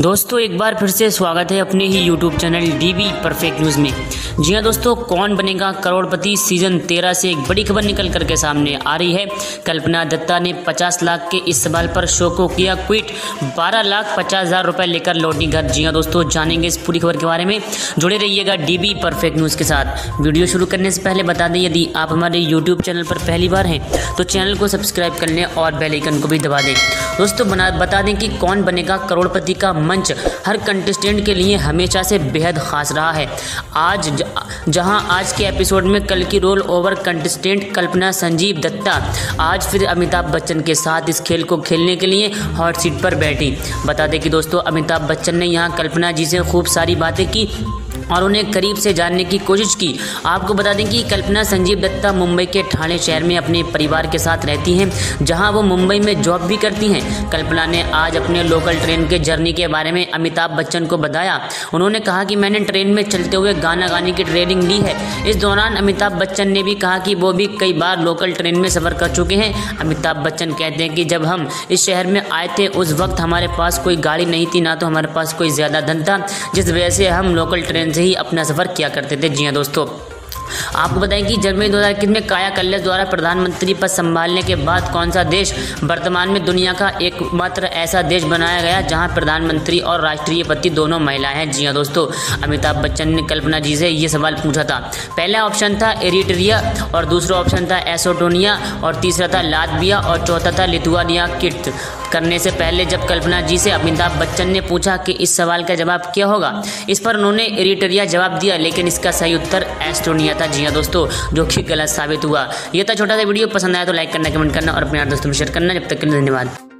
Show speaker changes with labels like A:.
A: दोस्तों एक बार फिर से स्वागत है अपने ही YouTube channel DB perfect news में। जी हाँ दोस्तों, कौन बनेगा करोड़पति सीजन 13 से एक बड़ी खबर निकल करके सामने आ रही है। कल्पना दत्ता ने 50 लाख के इस सवाल पर शो को किया क्विट, 12,50,000 रुपए लेकर लौटी घर। जी हाँ दोस्तों, जानेंगे इस पूरी खबर के बारे में, जुड़े रहिएगा डीबी परफेक्ट न्यूज़ के साथ। वीडियो शुरू करने से पहले बता दें, यदि आप हमारे YouTube चैनल पर पहली बार हैं तो चैनल को सब्सक्राइब कर लें और बेल आइकन को भी दबा दें। दोस्तों बता दें कि कौन बनेगा करोड़पति का मंच हर कंटेस्टेंट के लिए हमेशा से बेहद खास रहा है। जहां आज के एपिसोड में कल की roll over contestant Kalpana Sanjeev Datta आज फिर अमिताभ बच्चन के साथ इस खेल को खेलने के लिए हॉट सीट पर बैठी। बता दें कि दोस्तों अमिताभ बच्चन ने यहां कल्पना जी से खूब सारी बातें की और उन्हें करीब से जानने की कोशिश की। आपको बता दें कि कल्पना संजीव दत्ता मुंबई के ठाणे शहर में अपने परिवार के साथ रहती हैं, जहां वो मुंबई में जॉब भी करती हैं। कल्पना ने आज अपने लोकल ट्रेन के जर्नी के बारे में अमिताभ बच्चन को बताया। उन्होंने कहा कि मैंने ट्रेन में चलते हुए गाना गाने की ट्रेनिंग ली है। इस दौरान अमिताभ बच्चन ने भी कहा कि वो भी कई बार लोकल ट्रेन में सफ़र कर चुके हैं। अमिताभ बच्चन कहते हैं कि जब हम इस शहर में आए थे उस वक्त हमारे पास कोई गाड़ी नहीं थी, ना तो हमारे पास कोई ज़्यादा धन था, जिस वजह से हम लोकल ट्रेन से ही अपना सफ़र किया करते थे। जी हाँ दोस्तों, आपको बताएं कि जनवरी 2021 में काया कल्लास द्वारा प्रधानमंत्री पद संभालने के बाद कौन सा देश वर्तमान में दुनिया का एकमात्र ऐसा देश बनाया गया जहां प्रधानमंत्री और राष्ट्रपति दोनों महिलाएं हैं। जी हां दोस्तों, अमिताभ बच्चन ने कल्पना जी से ये सवाल पूछा था। पहला ऑप्शन था एरिट्रिया और दूसरा ऑप्शन था एस्टोनिया और तीसरा था लातविया और चौथा था लिथुआनिया। किट करने से पहले जब कल्पना जी से अमिताभ बच्चन ने पूछा कि इस सवाल का जवाब क्या होगा, इस पर उन्होंने एरिट्रिया जवाब दिया, लेकिन इसका सही उत्तर एस्टोनिया था। जी हाँ दोस्तों, जो कि गलत साबित हुआ। यह था छोटा सा वीडियो, पसंद आया तो लाइक करना, कमेंट करना और अपने दोस्तों में शेयर करना। जब तक के लिए धन्यवाद।